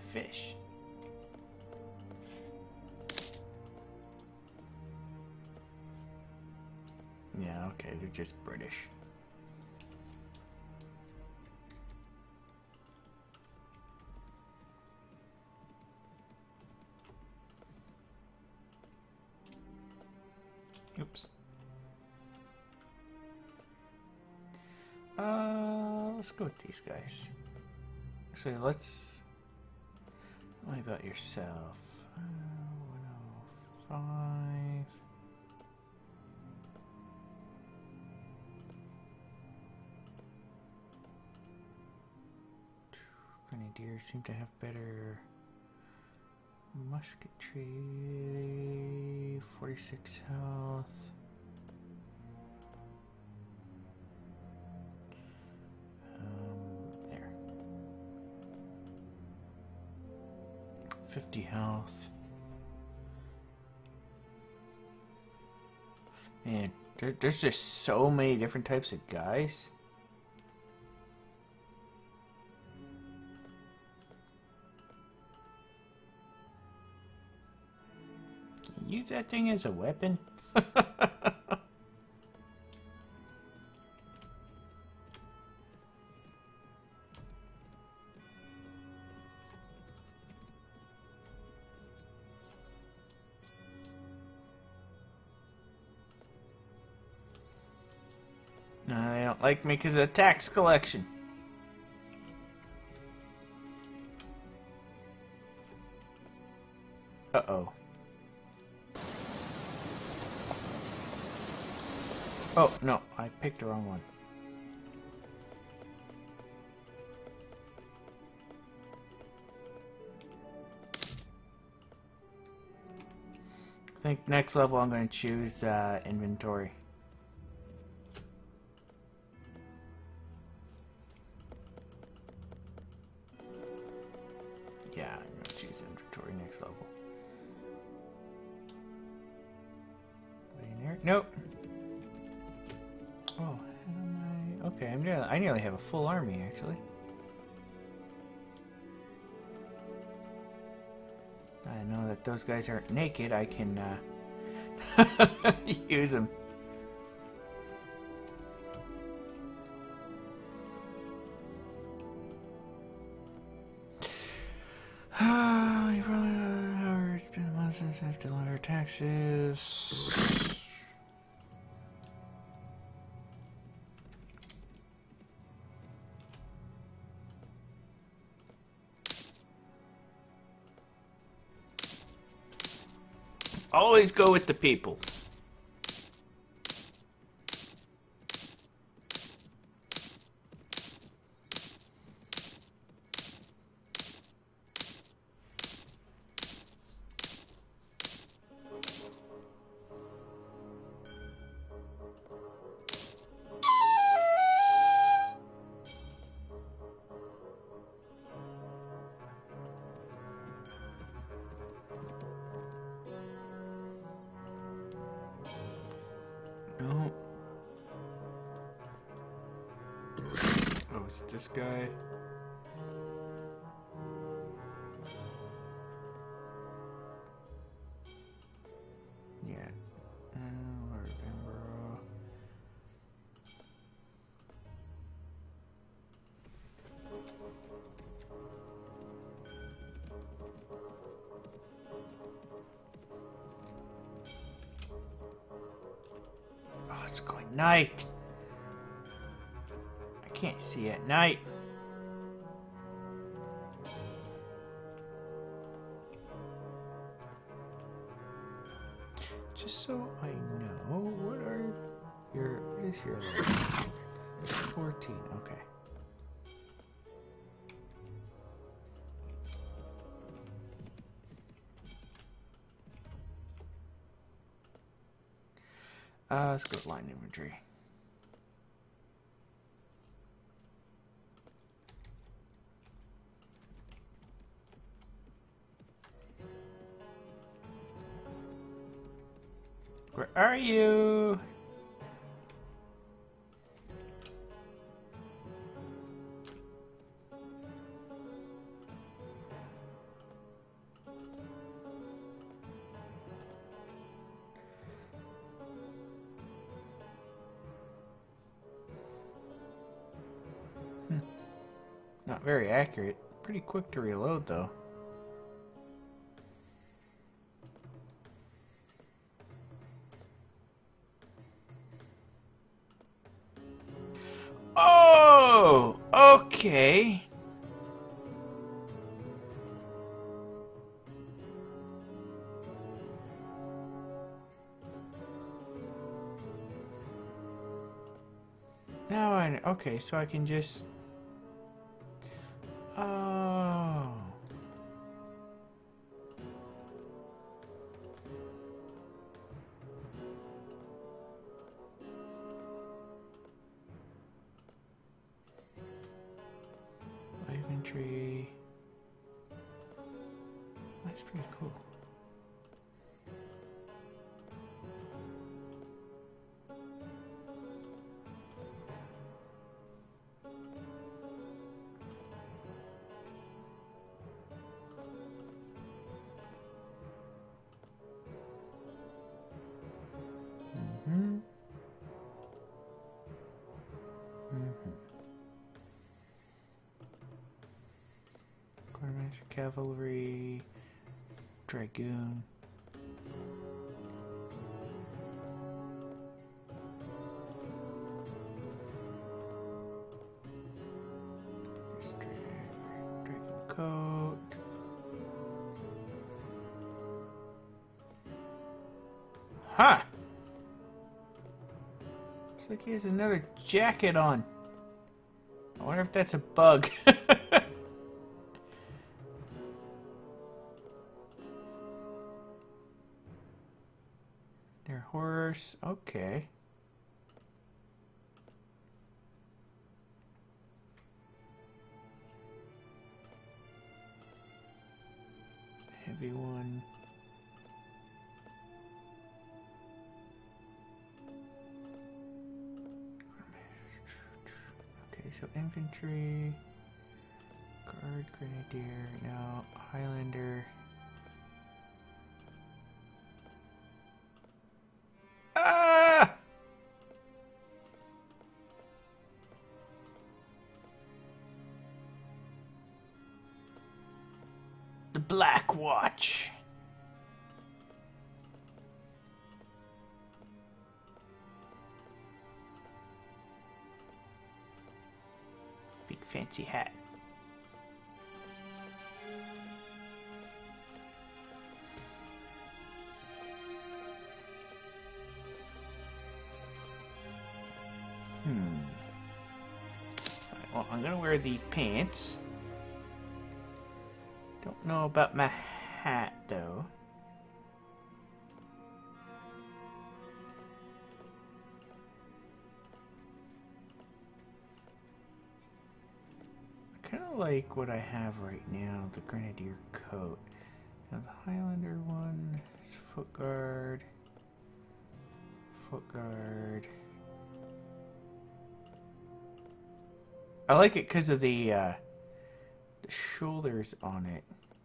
fish. Yeah, okay, they're just British. Oops. Let's go with these guys. Actually, let's... Tell me about yourself. 105. Grenadiers seem to have better musketry. 46 health. There. 50 health. Man, there's just so many different types of guys. Use that thing as a weapon? No, they don't like me because of tax collection. Uh-oh. Oh, no, I picked the wrong one. I think next level I'm going to choose inventory. Yeah, I'm going to choose inventory next level. There? Nope. Oh, how am I? Okay, I nearly have a full army actually. I know that those guys aren't naked. I can use them. It's been a month since I've delivered taxes. Always go with the people. No. Oh, it's this guy. Yeah. Oh, it's going night. I can't see at night. Just so I know, what is your level? 14, okay. Let's go with line infantry. Where are you? Not very accurate. Pretty quick to reload, though. Oh! Okay. Now I know. Okay, so I can just... Oh. Infantry. That's pretty cool. Cavalry, Dragoon. Dragon coat. Ha! Looks like he has another jacket on. I wonder if that's a bug. Their horse, okay. Heavy one. Okay, so infantry, guard, grenadier, no, Highlander. Ah! The Black Watch. Big fancy hat. Well, I'm gonna wear these pants. Don't know about my hat, though. I kind of like what I have right now, the Grenadier coat. Now the Highlander one is foot guard. Foot guard. I like it because of the shoulders on it.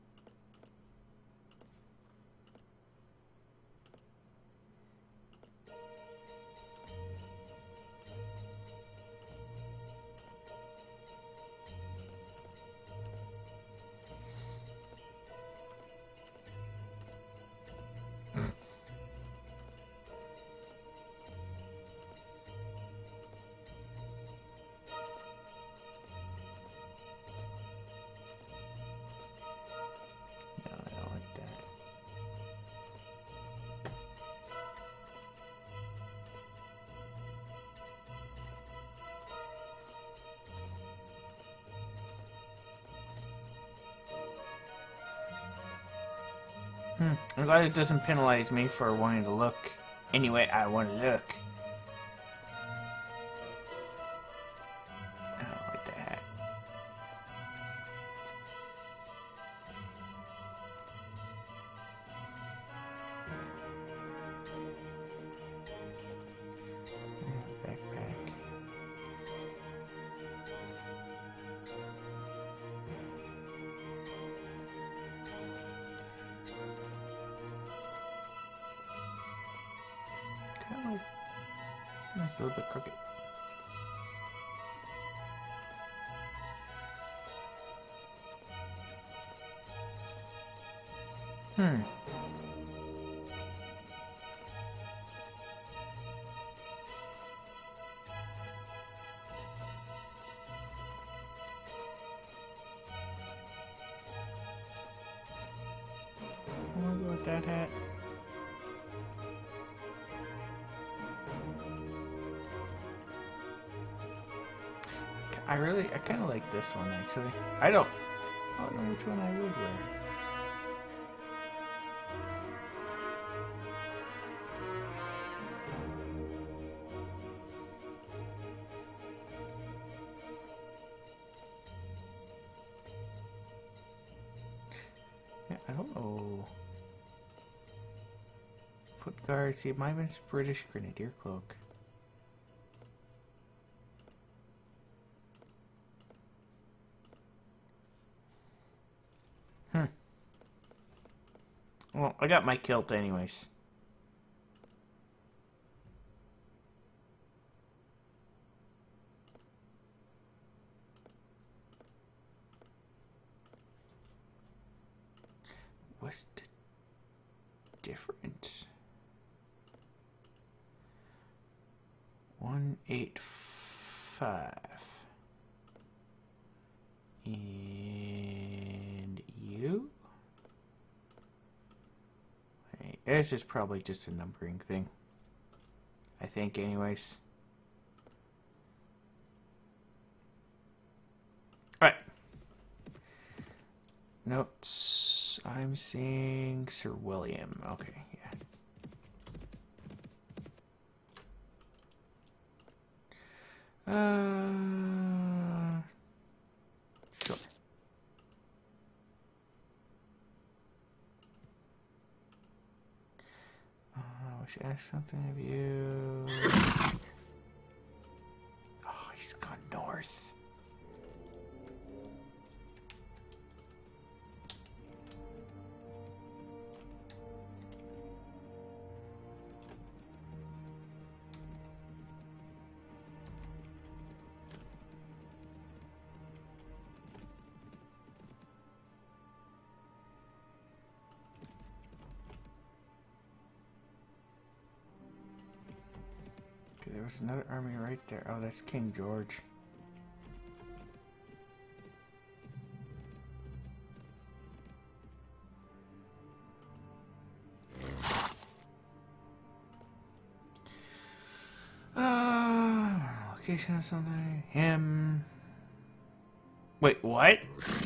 I'm glad it doesn't penalize me for wanting to look any way I want to look. I don't like that hat. Backpack. It's a little bit crooked. Hmm. I'm gonna go with that hat. I kind of like this one actually. I don't know which one I would wear. Yeah, I don't know. Foot guard. See, mine's British Grenadier cloak. Well, I got my kilt anyways. What's the difference? 185. And you? It's just probably just a numbering thing. I think anyways. Alright. Notes. I'm seeing Sir William. Okay, yeah. Sure. I should ask something of you. Oh, he's gone north. There was another army right there. Oh, that's King George. Location of something. Him. Wait, what?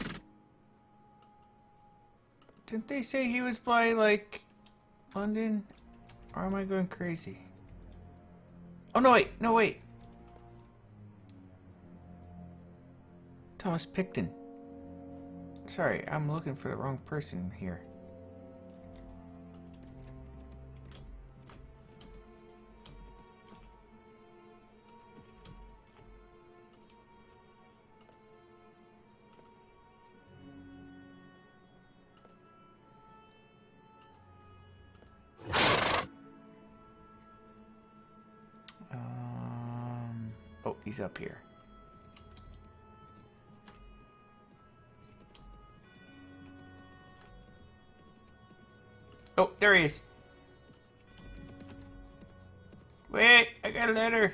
Didn't they say he was by, like, London? Or am I going crazy? Oh, no, wait. No, wait. Thomas Picton. Sorry, I'm looking for the wrong person here. Oh, he's up here. Oh, there he is. Wait, I got a letter.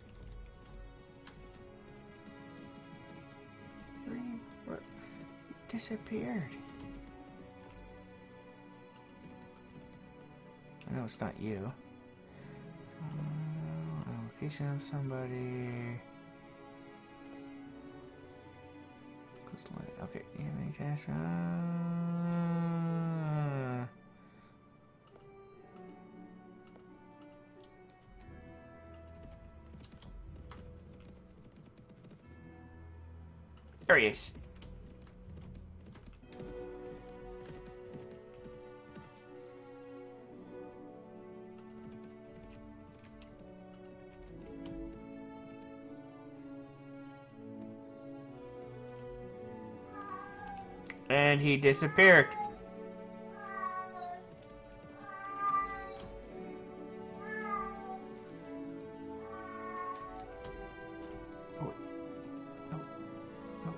What? He disappeared. I know it's not you. Location of somebody. Okay, there he is. And he disappeared. Oh, no, no.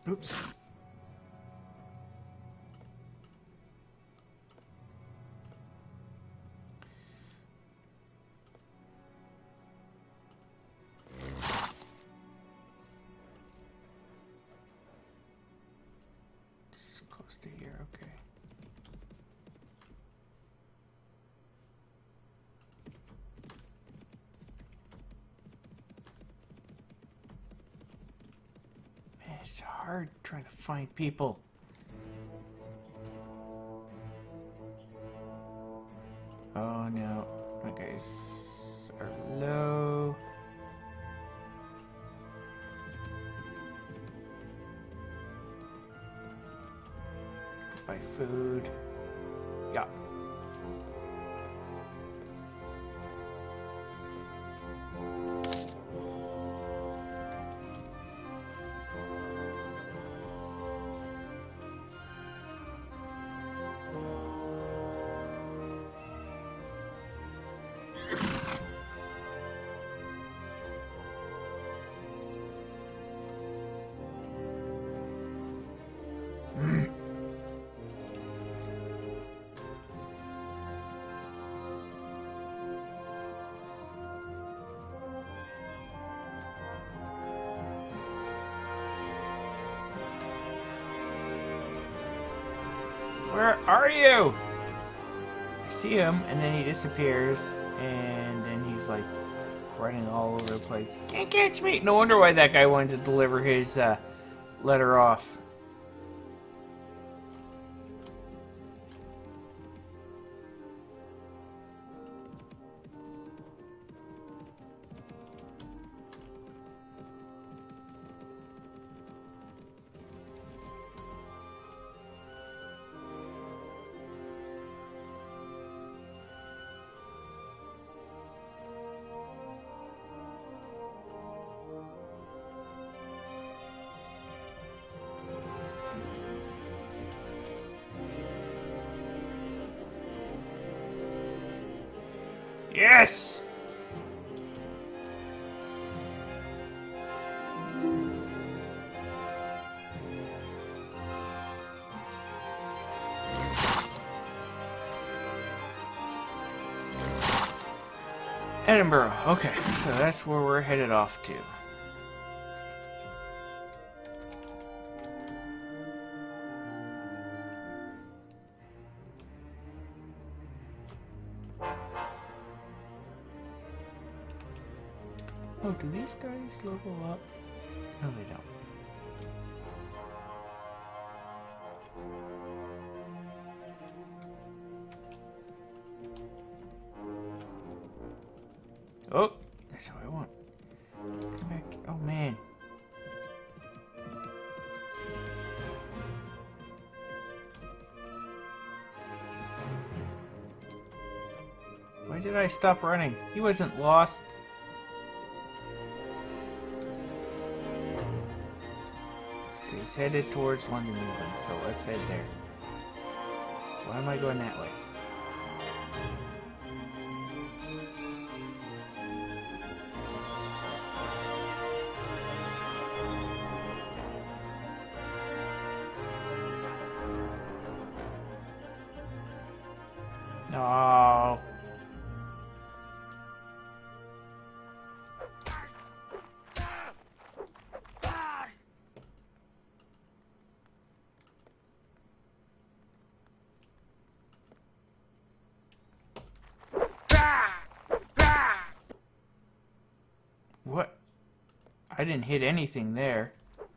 Oops. Just close to here, okay. It's hard trying to find people. Oh no, my guys are low. Buy food. Yeah. Where are you? I see him, and then he disappears, and then he's like running all over the place. Can't catch me! No wonder why that guy wanted to deliver his letter off. Yes! Edinburgh. Okay, so that's where we're headed off to. Oh, do these guys level up? No, they don't. Oh, that's what I want. Come back. Oh, man. Why did I stop running? He wasn't lost. He's headed towards London, England, so let's head there. Why am I going that way? No. What? I didn't hit anything there.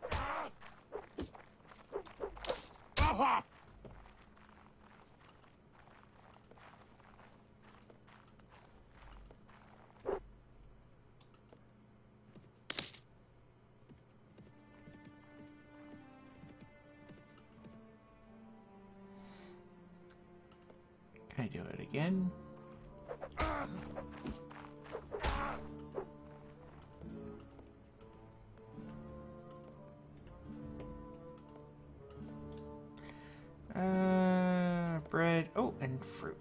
Can I do it again? Bread. Oh, and fruit.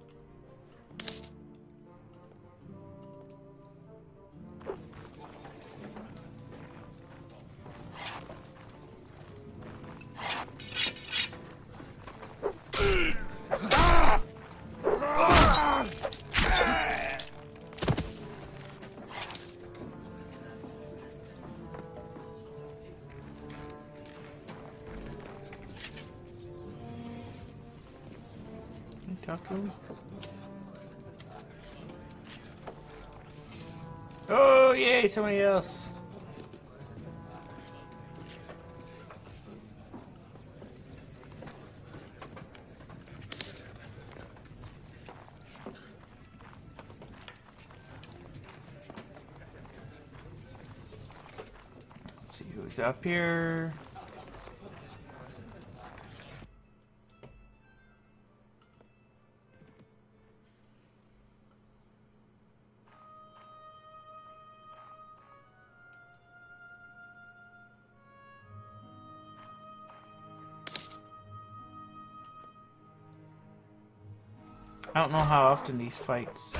talk to him? Oh, yay, somebody else. Let's see who's up here. I don't know how often these fights.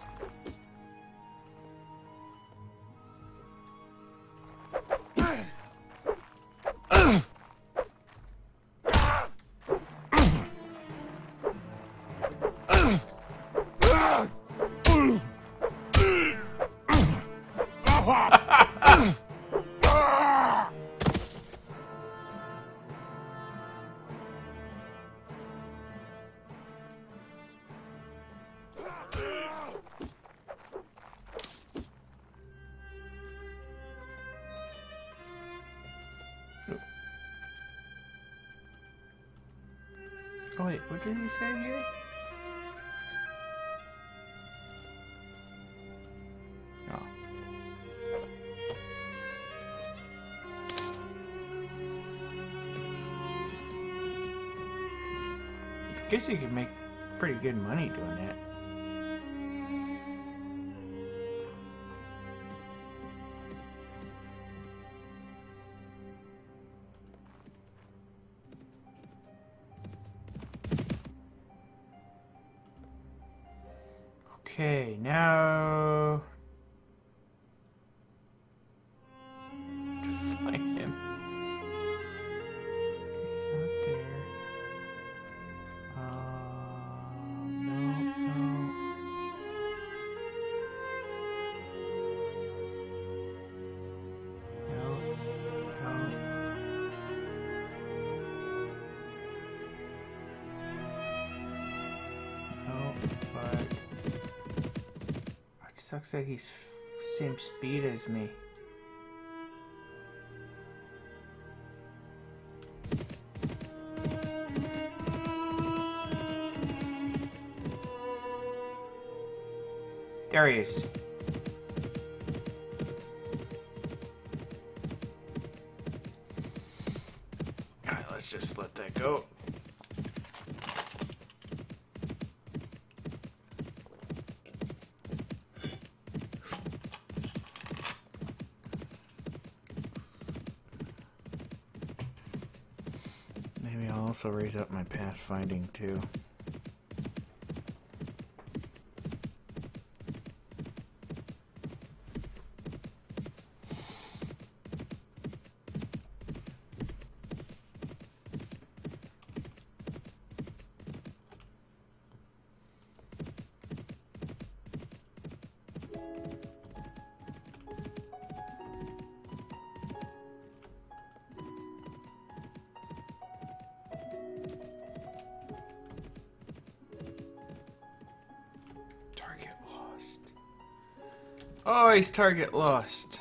Oh wait, what did he say here? Oh. I guess you could make pretty good money doing that. Okay, now to find him. He's not there. No. But it sucks that he's same speed as me. There he is. Alright, let's just let that go. Maybe I'll also raise up my pathfinding too. Target lost. Oh, he's target lost.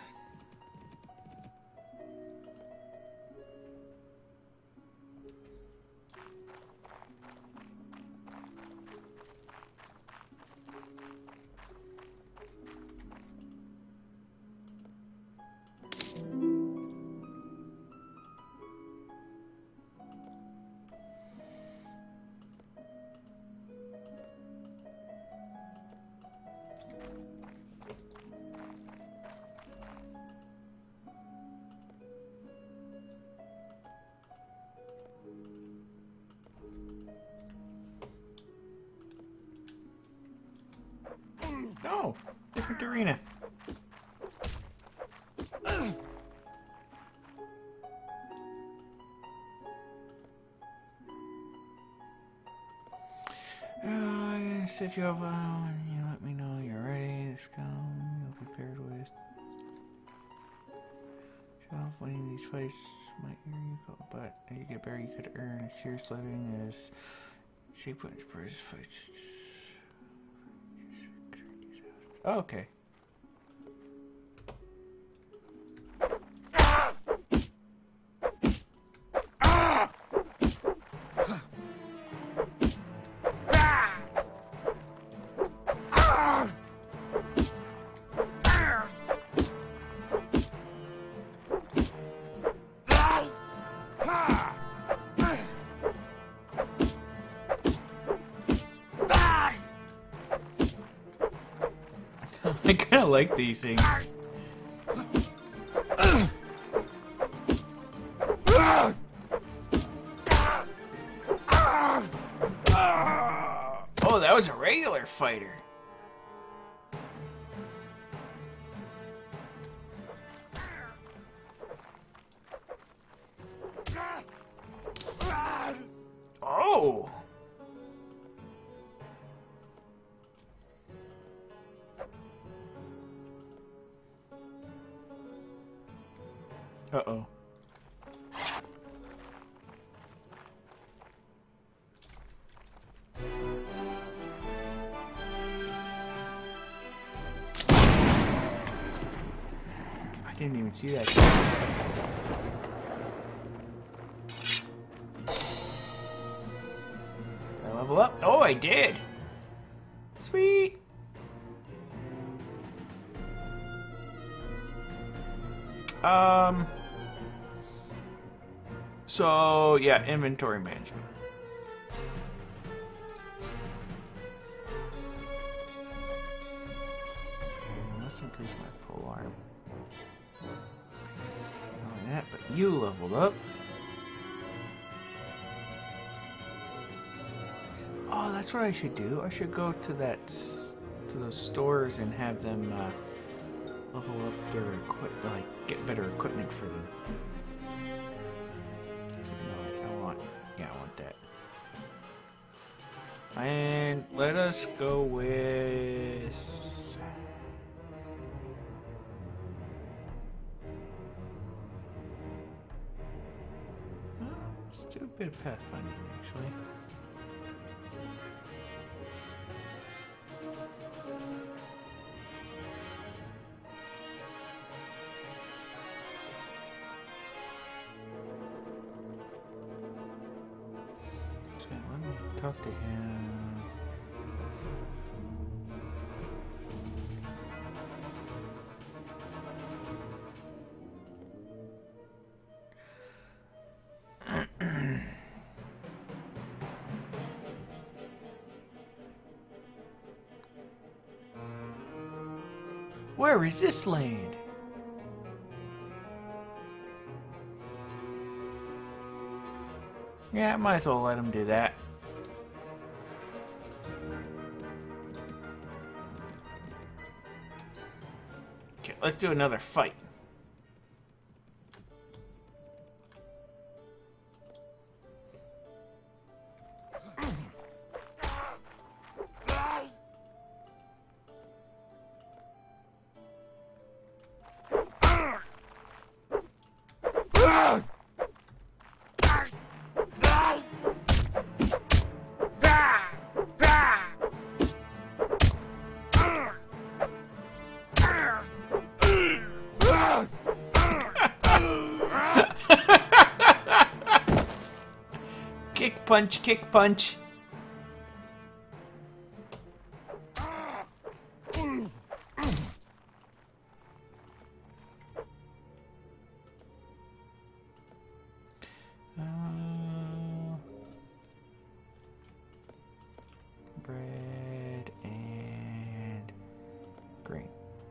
No, different arena. Yes, if you have you let me know you're ready to come. You'll be paired with. Winning these fights might hear you call, but as you get better, you could earn a serious living as Shape punch, burst fights. Oh, okay. I kind of like these things. Oh, that was a regular fighter. Oh. Uh-oh. I didn't even see that. Did I level up? Oh, I did! Sweet! So, yeah, inventory management. Let's increase my pole arm. Not only that, but you leveled up. Oh, that's what I should do. I should go to to those stores and have them level up their like get better equipment for them. I want that. And let us go with... Let's do a bit of pathfinding, actually. Talk to him. Where is this land? Yeah, I might as well let him do that. Let's do another fight. Kick punch, kick punch. Bread and grain.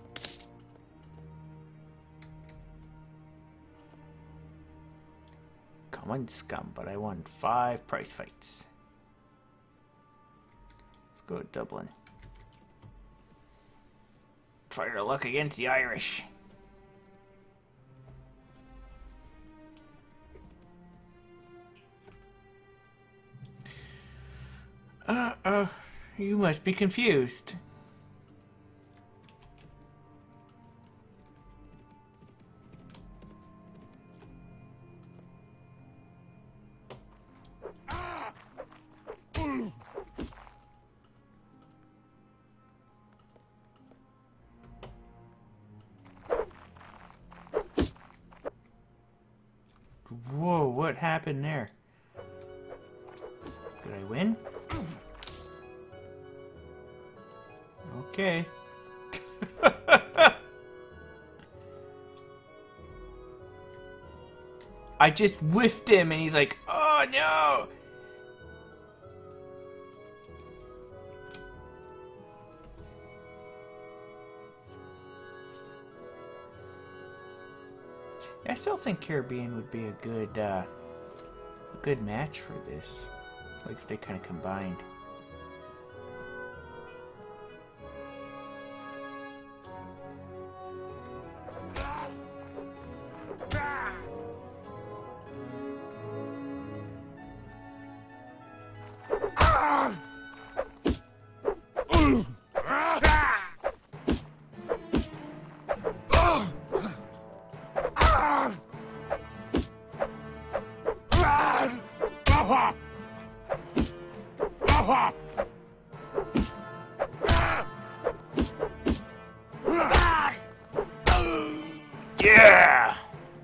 Common scum, but I won 5 prize fights. Let's go to Dublin. Try your luck against the Irish. You must be confused. what happened there. Did I win? Okay. I just whiffed him and he's like, oh no! I still think Caribbean would be a good match for this. Like if they kind of combined. Yeah!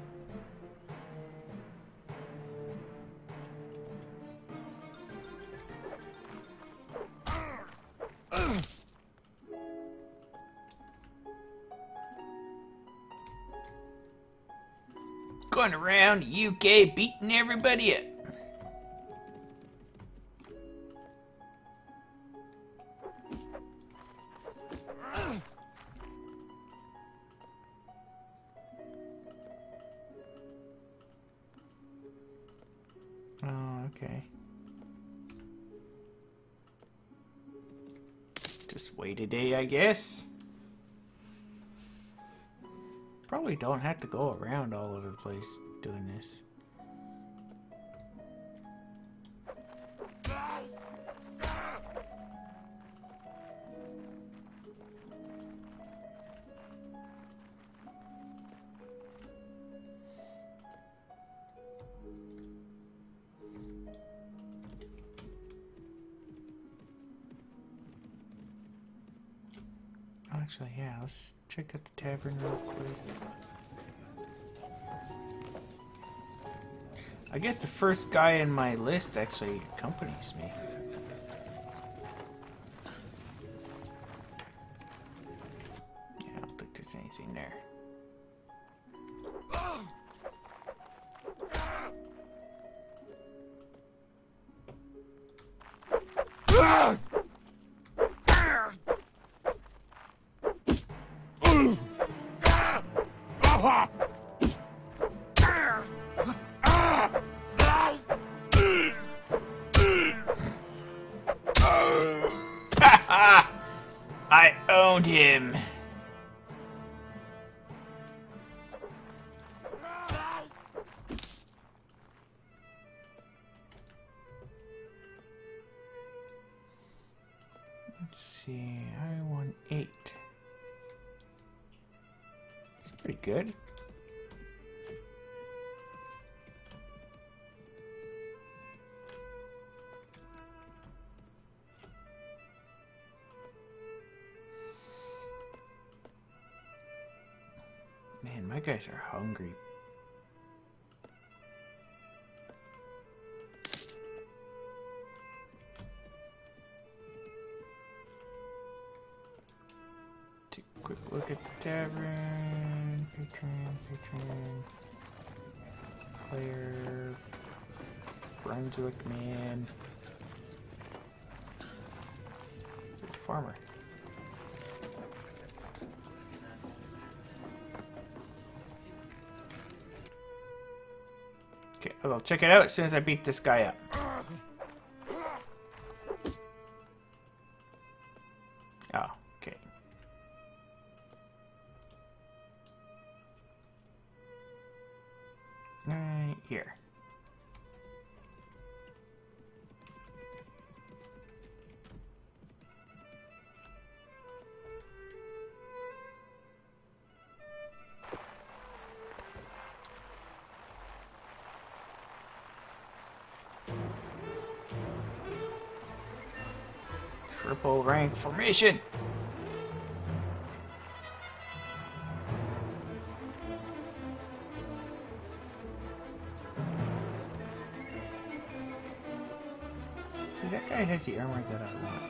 Going around the UK beating everybody up. Oh, okay. Just wait a day, I guess. Probably don't have to go around all over the place doing this. Actually, yeah, let's check out the tavern real quick. I guess the first guy in my list actually accompanies me. Yeah, I don't think there's anything there. I owned him. Let's see, I won 8. It's pretty good. Man, my guys are hungry. Take a quick look at the tavern. Patron. Player. Brunswick man. Farmer. Okay, I'll check it out as soon as I beat this guy up. Oh, okay. Right here. Triple rank formation. that guy has the armor that I want.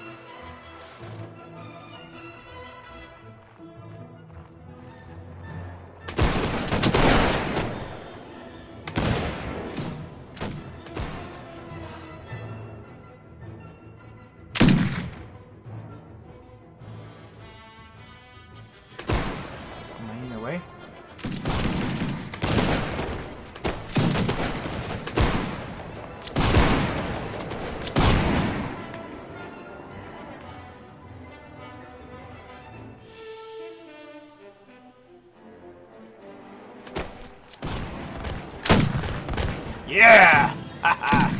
Am I in their way? Yeah! Haha!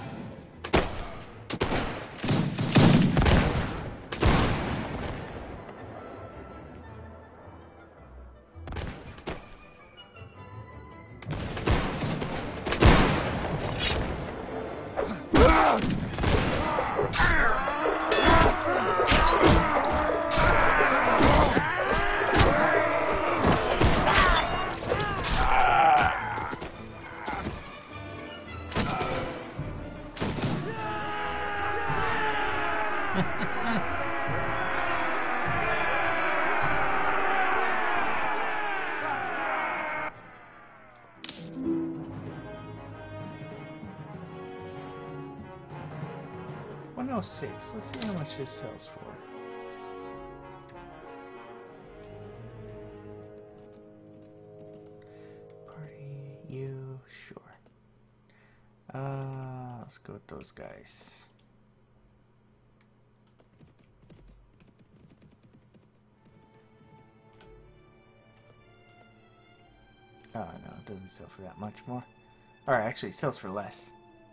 $106. Let's see how much this sells for. Party, you, sure. Let's go with those guys. Oh no, it doesn't sell for that much more. Alright, actually it sells for less.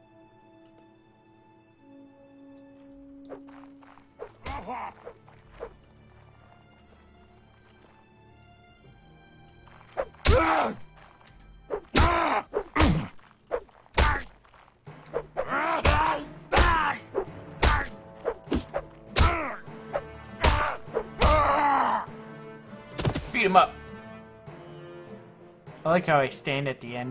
Beat him up. I like how I stand at the end.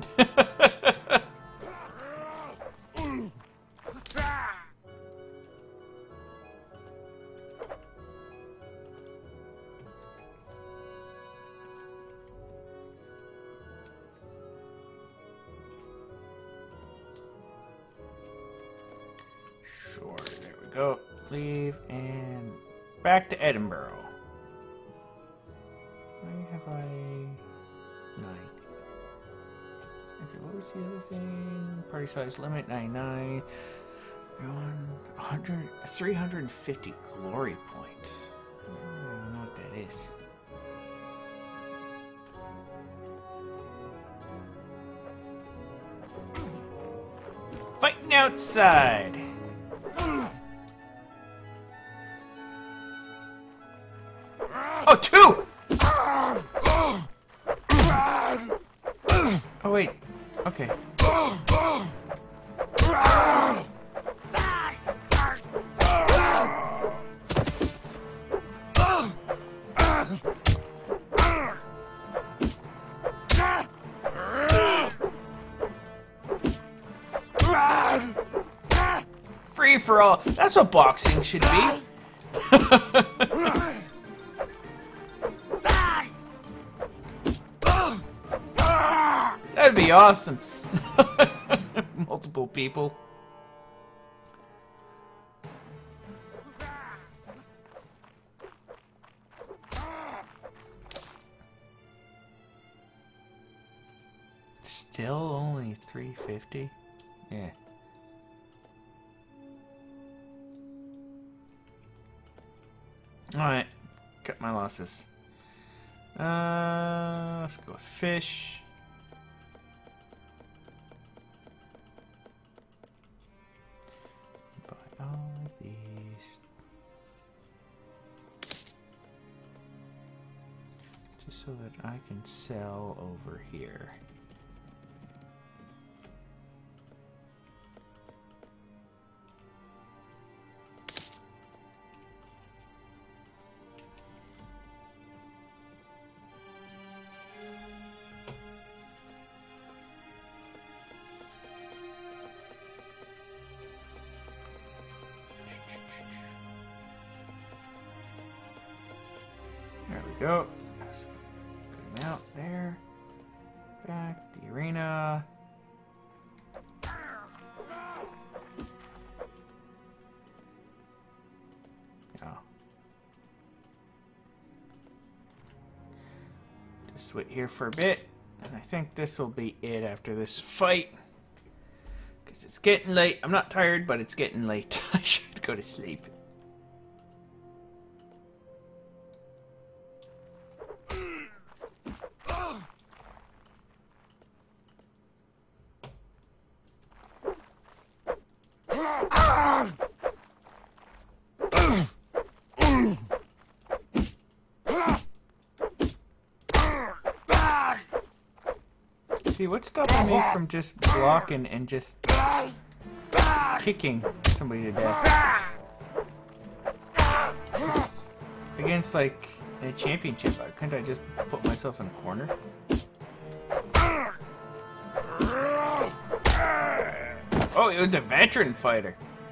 Sure, there we go. Leave and back to Edinburgh. Why have I 9? Okay, what was the other thing? Party size limit 99. 350 glory points. I don't know what that is. Fighting outside. Oh, 2! Oh, wait. Okay. Free for all. That's what boxing should be. That'd be awesome. Multiple people. Still only 350? Yeah. Alright. Cut my losses. Let's go with fish. Buy all of these. Just so that I can sell over here. go. Put him out there. Back the arena. Oh. Just wait here for a bit. And I think this will be it after this fight. Because it's getting late. I'm not tired, but it's getting late. I should go to sleep. See, what's stopping me from just blocking and just kicking somebody to death? Against, like, a championship, couldn't I just put myself in a corner? Oh, it was a veteran fighter.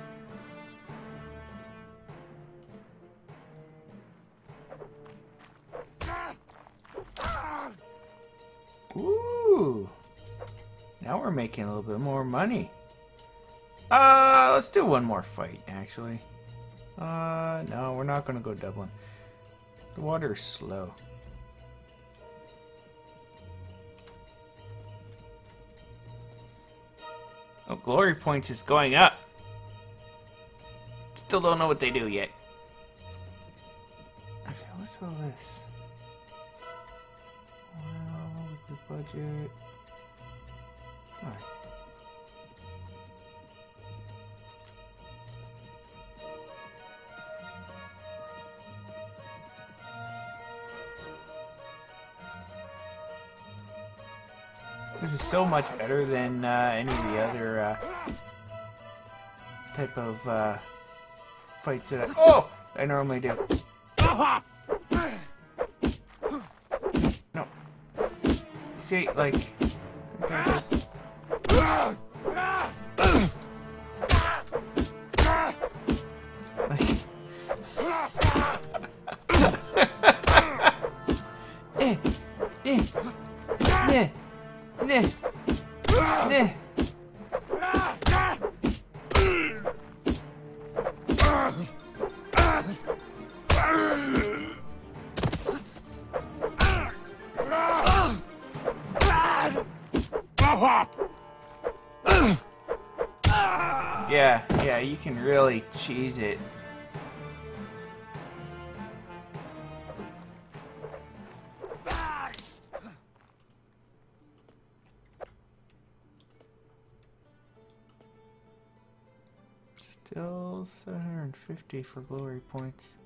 Ooh. Now we're making a little bit more money. Let's do one more fight, actually. No, we're not gonna go Dublin. The water is slow. Oh, glory points is going up. Still don't know what they do yet. Okay, what's all this? Well, budget. All right. This is so much better than any of the other type of fights that I normally do. No. See, like, compare this. Yeah, you can really cheese it. Still 750 for glory points.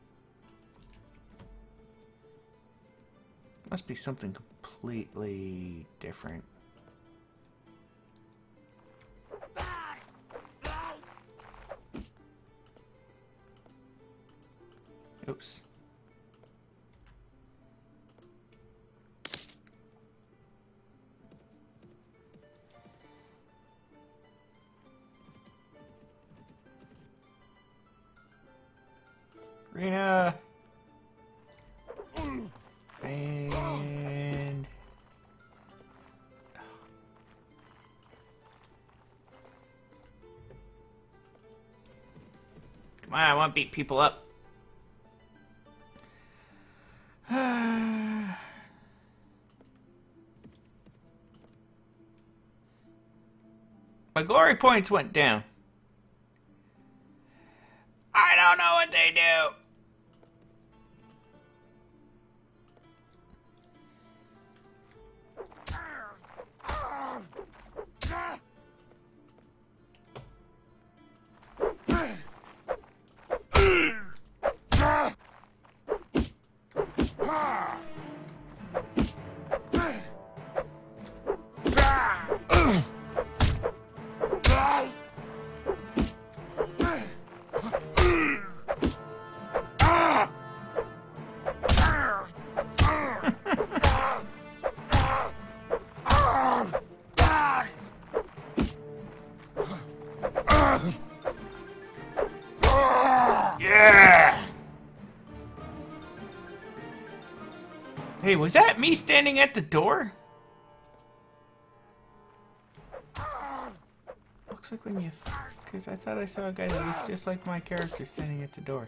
Must be something completely different. Oops. Arena. And come on, I want to beat people up. My glory points went down. I don't know what they do. Hey, was that me standing at the door? Looks like when you... Because I thought I saw a guy that looked just like my character standing at the door.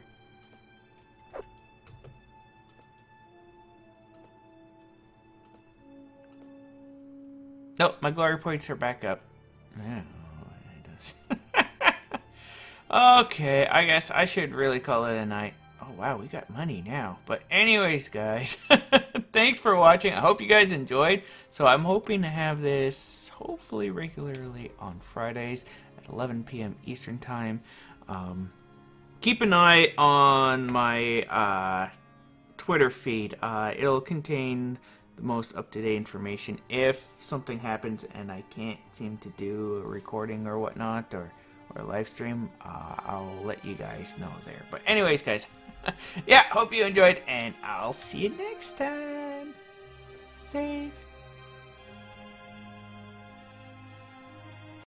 Nope, my glory points are back up. Yeah, it does. Okay, I guess I should really call it a night. Oh wow, we got money now. But anyways, guys, thanks for watching. I hope you guys enjoyed. So I'm hoping to have this hopefully regularly on Fridays at 11 p.m. Eastern Time. Keep an eye on my Twitter feed. It'll contain the most up-to-date information. If something happens and I can't seem to do a recording or whatnot, or a live stream, I'll let you guys know there. But anyways, guys, yeah, hope you enjoyed, and I'll see you next time. Safe.